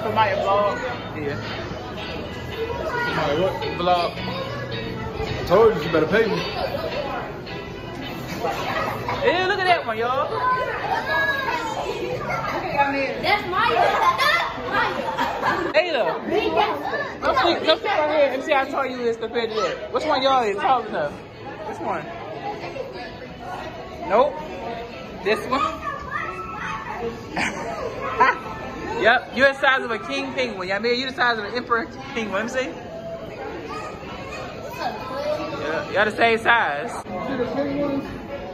for my vlog. Yeah. My what? Vlog. I told you better pay me. Yeah, look at that one, y'all. That's Maya. Hey, look. Come sit right here and see how tall you is compared to that. Which one y'all is tall enough? Which one? Nope. This one? Yep, you're the size of a king penguin. Yeah, I mean, you're the size of an emperor penguin. Let me see. Yeah, you're the same size. See the penguins?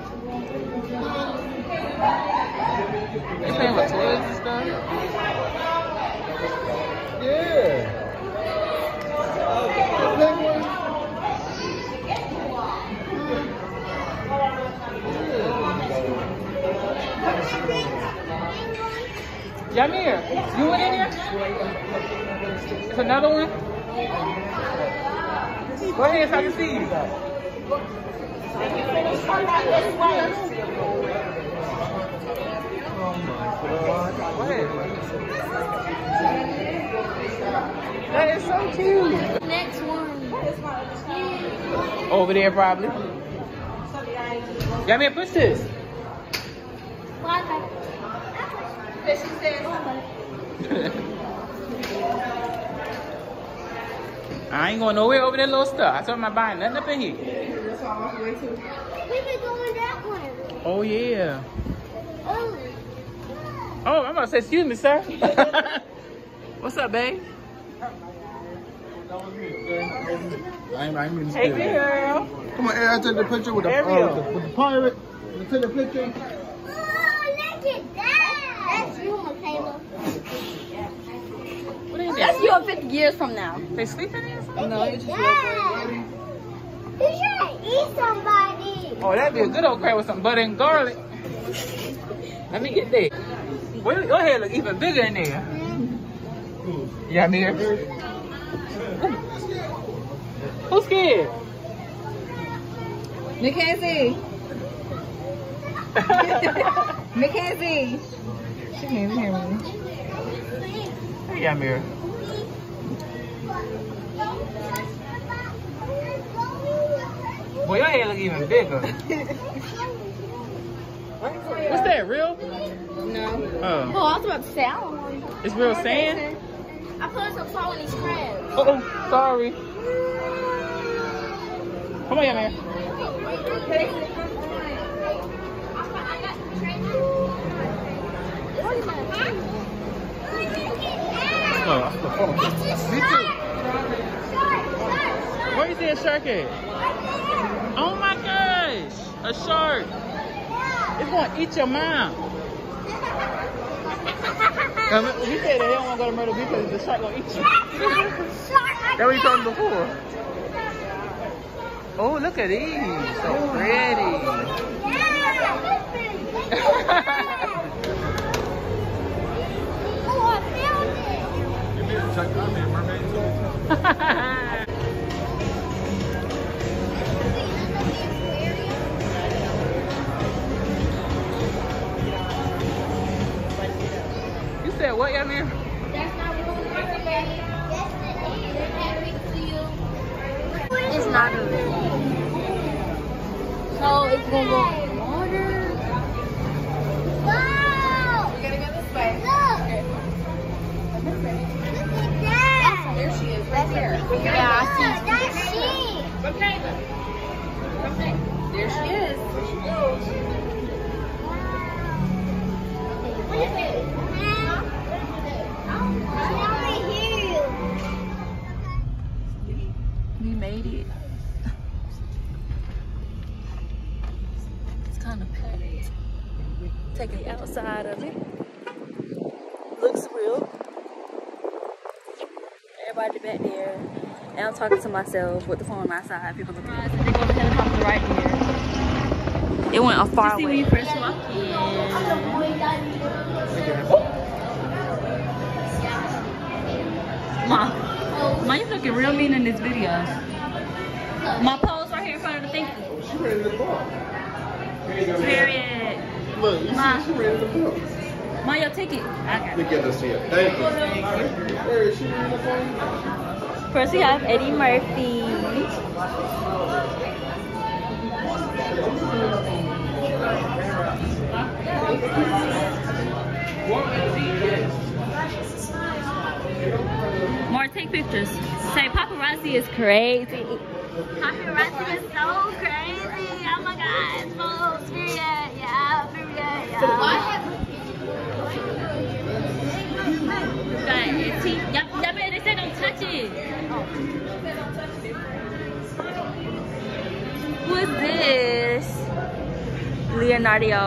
They playing with toys and stuff? Yeah. The penguins? Jamir, you went in here? It's another one? Go ahead so I can see you. Go ahead. That is so cute. Next one. Over there probably. Jamir, push this. I ain't going nowhere over that little stuff. I told him I'm buying nothing up in here. We been going that way. Oh, yeah. Oh. Oh, I'm about to say, excuse me, sir. What's up, babe? I ain't mean to Hey, say that. girl. Come on, I take the picture with the pirate. You take the picture. Oh, look at that. That's you, Michaela. What is That's that? you 50 years from now. They sleeping in? No, it's just you should eat somebody. Oh, that'd be a good old crab with some butter and garlic. Let me get that. Well, your head look even bigger in there. Yeah, I'm here. Who's scared? Mackenzie. Mackenzie. She can't even hear me. Hey, I'm here. Boy, your head look even bigger. What's that, real? No. Oh. Oh, I was about to say, I don't know. It's real sand? I put some salt in these crabs. Oh, sorry. Come on, man. Me too. Where is that shark at? Oh my gosh, a shark. It's gonna eat your mom. He said that he don't want to go to Myrtle Beach because the shark gonna eat you. That's what he told him before. Oh, look at these, so pretty. Oh, I found it. You need to check out there, mermaids. You said what, Yamir? That's not real. It's not a real. So it's gonna go in water. Wow! We gotta go this way. Look! Look at that! There she is, right there. Yeah, I see. That's she. Okay. There she is. What is it? We made it. It's kind of packed. Taking the outside of it. Looks real. Everybody back there. And I'm talking to myself with the phone on my side. People looking. They go to the helicopter right here. It went a far away. See when you first walk in. Ma, you looking real mean in this video. My pose right here in front of the thing. She ready to book. Period. Look, you Ma. see, she ready to book. your ticket. Okay. Look at this here. Thank you. Where is she? First we have Eddie Murphy. More take pictures. Say paparazzi is crazy. Paparazzi is so crazy. Oh my god. Folks, period. Yeah, period. Yeah. Y'all better say don't touch it. Who is this? Leonardo.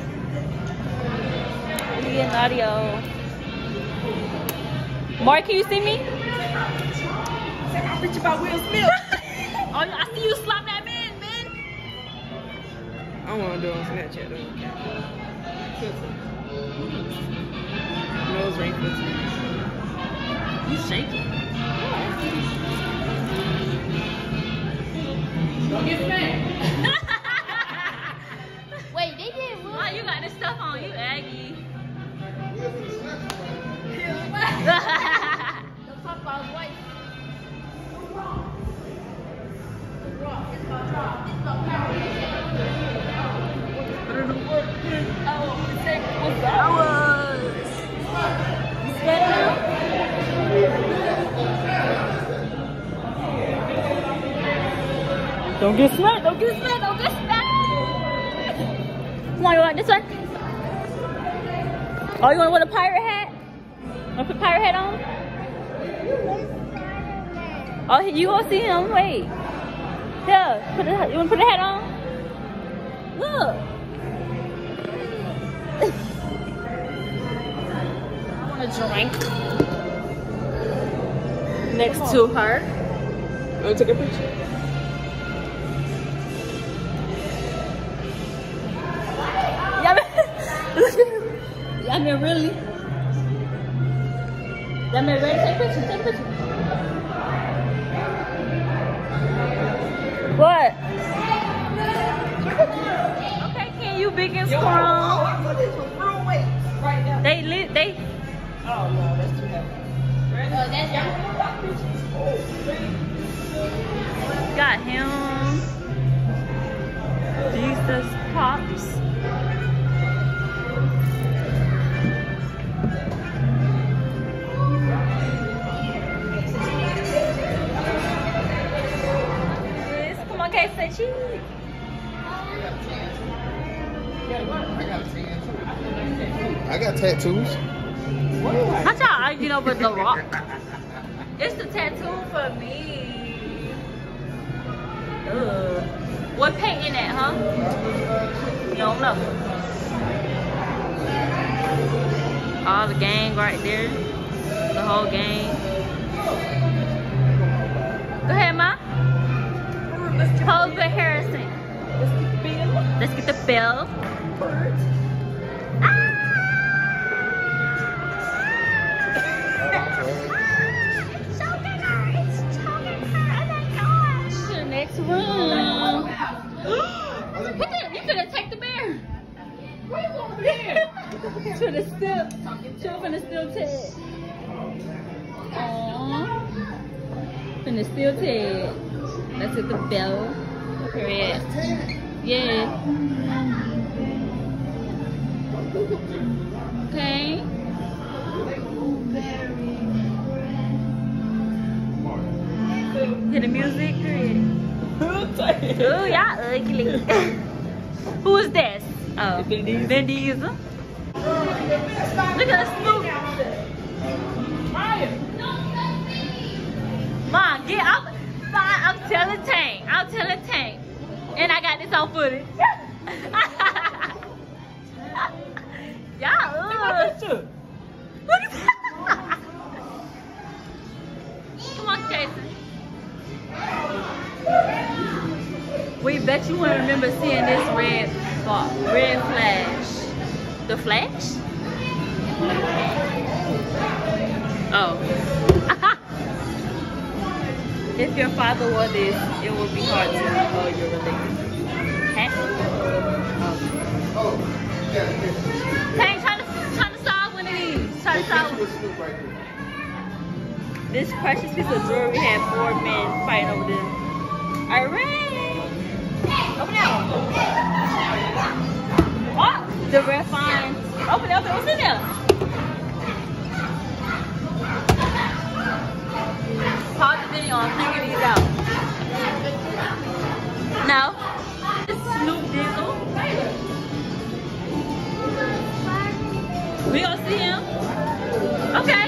Mark, can you see me? Say my bitch about Will Smith. Oh, I see you slap that man. I want to do it on Snapchat though. Nose ring. You shaking. Don't get mad. Wait, they did what? Why you got this stuff on? You Aggie. Don't talk about his wife. Don't get smacked, don't get smacked, don't get smacked! Come on, you want this one? Oh, you want to wear a pirate hat? Want to put a pirate hat on? Oh, you gonna see him? Wait. Here, you want to put a hat on? Look. I want a drink. Next to her. You want to take a picture? I mean, really? I mean, ready? Take a picture, take a picture. What? Okay, can you big and strong? They. Oh no, that's too heavy. Got him. Jesus Pops. Come on, guys, say cheese. I got tattoos. How y'all arguing over The Rock? It's the tattoo for me. Ugh. What painting that, huh? You don't know. All the gang right there. The whole gang. Go ahead, Ma. Pose with Harrison. Let's get the bill. Next room. You finna take the bear. Where you going with the bear? She's finna steal Ted. Aww. Finna steal Ted. That's at the bell. Period. Yeah. Okay. Hear the music? Period. Oh, y'all ugly. Who is this? Oh, Vin Diesel. Look at the Snoop. Mom, get out. Fine, I'm telling Tank. And I got this on footage. Y'all ugly. Look at that. Come on, Jason. We bet you won't remember seeing this red flash. The flash? Oh. If your father wore this, it would be hard to know you're related. Tank trying to solve. try to tell this precious piece of jewelry had 4 men fighting over this. Alright. Open that one. Oh, the red fine. Open it, what's in there? Pause the video, I'm figuring these out. No. Snoop Diesel. We gonna see him? Okay.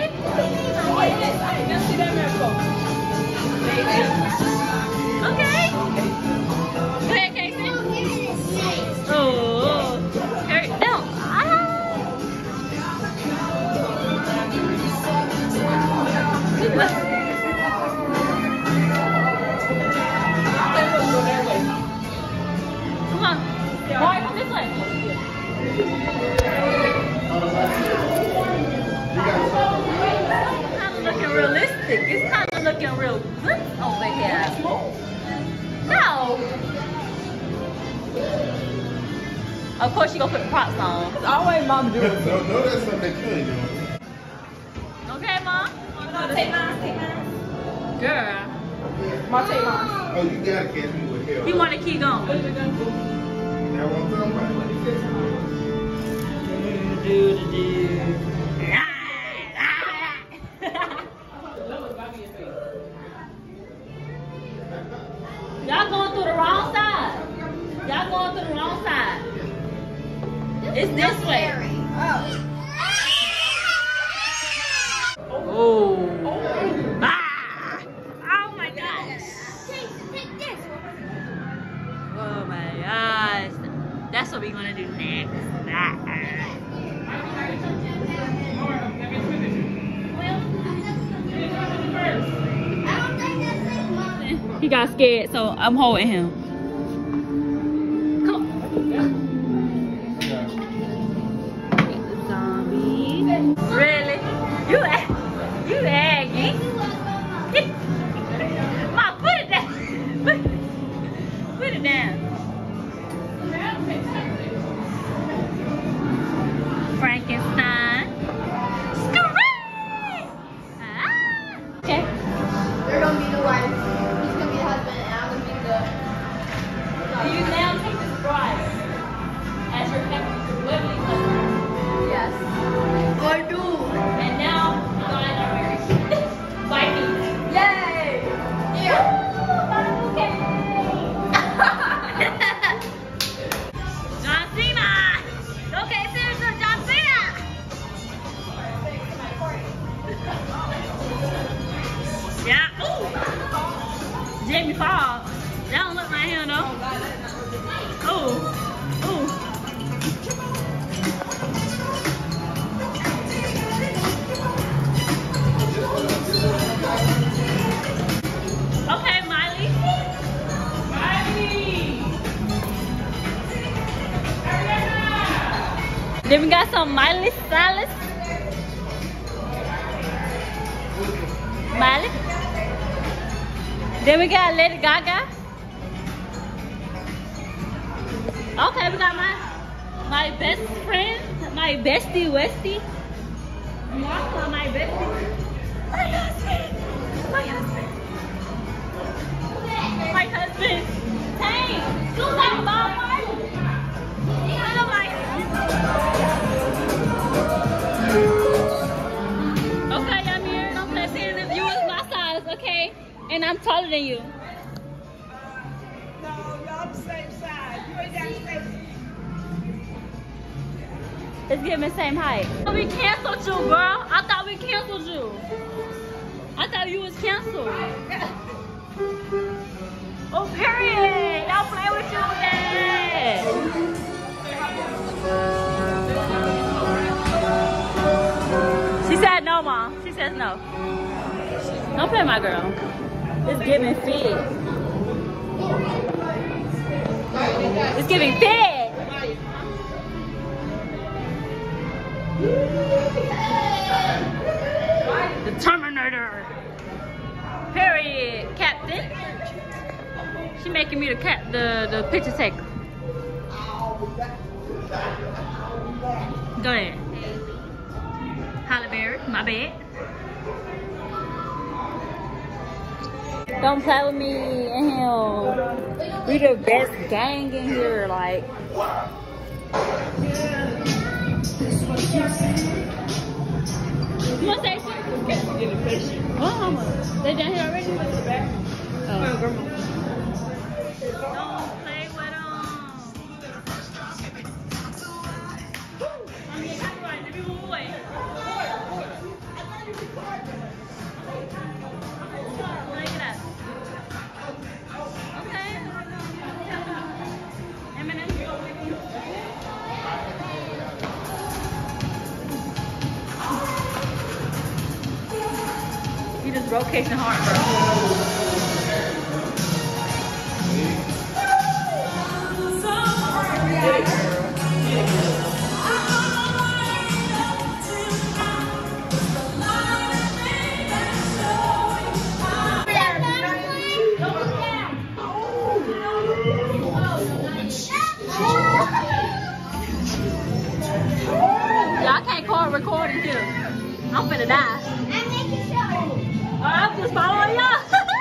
Okay. Go ahead, Casey. Oh. Hurry down. Come on. Boy, come this way. Kind of looking realistic. It's kind of looking real good over here. No. Of course, she gonna put the props on. It's always mom doing it. No, that's something that you ain't doing. Okay, Mom? Take mine. Girl. Mom, take mine. Oh, you gotta catch me with hell. You want to keep going? That one time, right? Y'all going through the wrong side. Y'all going through the wrong side. It's this way. Oh. Ah. Oh my gosh. Take this. Oh my gosh. That's what we're gonna do next. He got scared, so I'm holding him. Come on. Zombie. Really? You aggy. Mom, put it down. Put it down. Frankenstein. Scream! Ah. Okay. You're gonna be the wife. He's gonna be the husband, and I'm gonna be the. Do you now take this bride as your lovely husband? Yes. I do. And now you're gonna end our marriage. By me. Yay! Yeah. Okay. John Cena! Okay, seriously, John Cena! Yeah, ooh! Jamie Foxx. That don't look like him though. Ooh, ooh. Okay, Miley. Then we got some Miley Cyrus. Miley. Then we got Lady Gaga. Okay, we got my best friend, my bestie Westie. Martha, my bestie. My husband. My husband. My husband. Hey, do that, Mama. Okay, I'm here and I'm saying that you was my size, okay? And I'm taller than you. No, y'all the same size. You ain't got the same. Let's give me the same height. We canceled you, girl. I thought we canceled you. I thought you was canceled. Oh, period. Y'all play with you again. She said no, Mom. She says no. Don't play my girl. It's giving fed. It's giving fed. The Terminator. Period, Captain. She making me the picture taker. Go ahead. Halle Berry. My bad. Don't play with me and him. We the best gang in here, like. You want to say something? Oh, they down here already? Oh. Don't play with them. I'm getting copyright. Let me move away. Break it up. Okay. Eminem. You just broke Casey's heart, bro. Y'all can't call recording too. I'm finna die. I'm making sure. I'm just following y'all.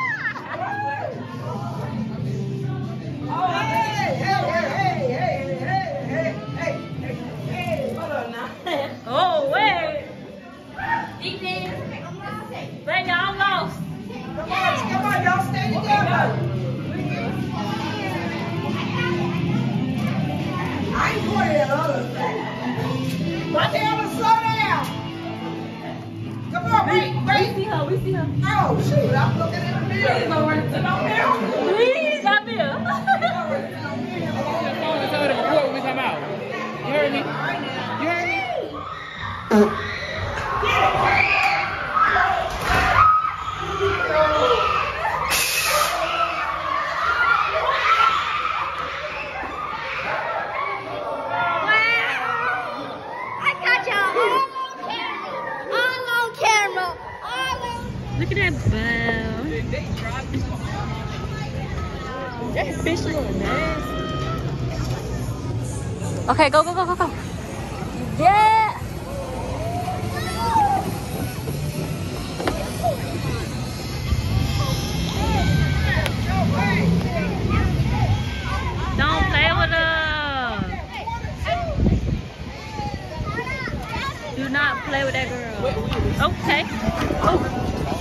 Oh, wait. Baby, I'm lost. Come on, y'all stay together. I ain't going to the other thing. What the hell, slow down. Come on, wait. We see her. Oh, shoot, I'm looking in the mirror. Please don't run into no mirror. Please, I feel. Tell the report when we come out. You heard me? You heard me? Look at that bow. That fish looking nasty. Okay, go. Yeah. Don't play with her. Do not play with that girl. Okay. Oh.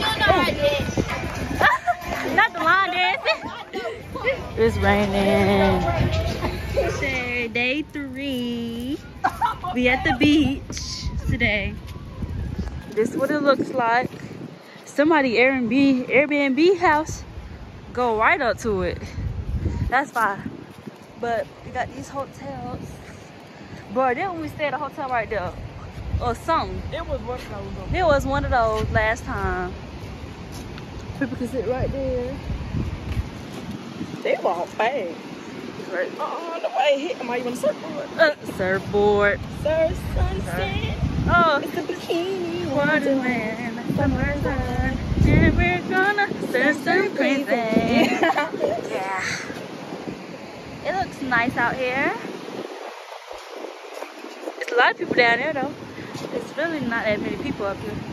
Not the line dancing. It's raining. Day 3. We at the beach today. This is what it looks like. Somebody Airbnb house. Go right up to it. That's fine. But we got these hotels. Bro, then we stayed at a hotel right there. Or something. It was one of those. It was one of those last time. People can sit right there. They walk fast. Right. Nobody hit them. You want a surfboard? Surfboard. Surf sunset. Oh, It's a bikini Wonderland. Summer sun. And we're gonna surf crazy. Yeah. It looks nice out here. There's a lot of people down there though. It's really not that many people up here.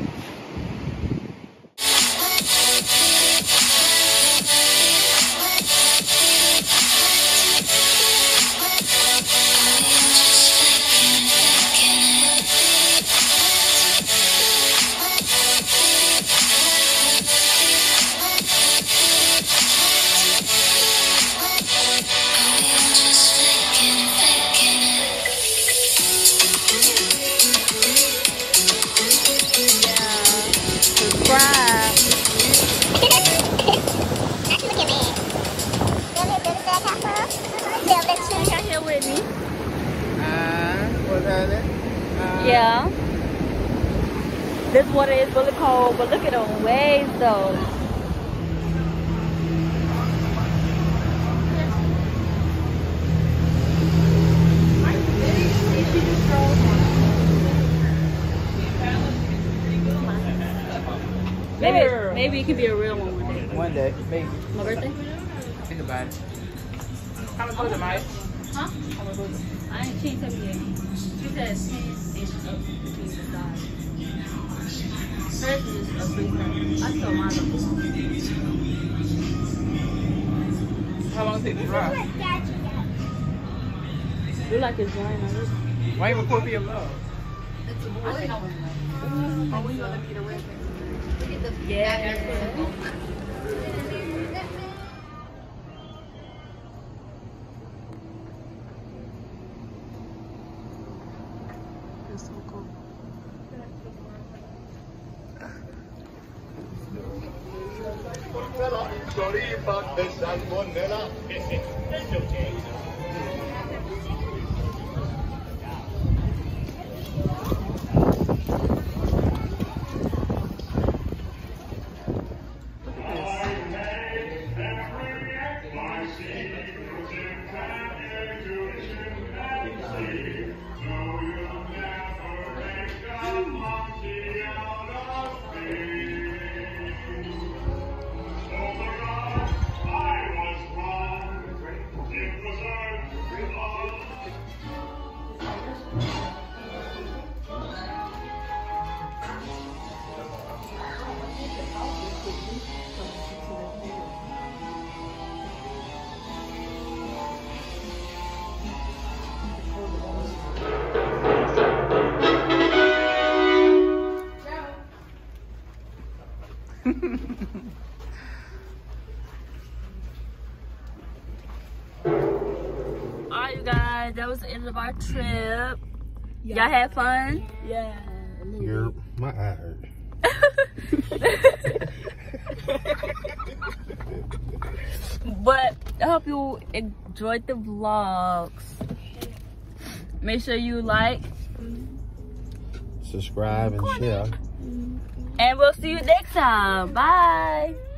Yeah. This water is really cold, but look at the waves though. Maybe it could be a real one one day. One day, maybe. My birthday? Think about it. How much was it, Mike? Huh? How much was it? I ain't changed up yet. She said 10 inches between the sides. $16. I saw mine. How long did it drive? Look like it's drying already. Why even pour for your love? Yeah. It's so cool. Alright, you guys, that was the end of our trip. Y'all had fun? Yeah, my eye hurt. But I hope you enjoyed the vlogs. Make sure you like, Subscribe and share. and we'll see you next time. Bye.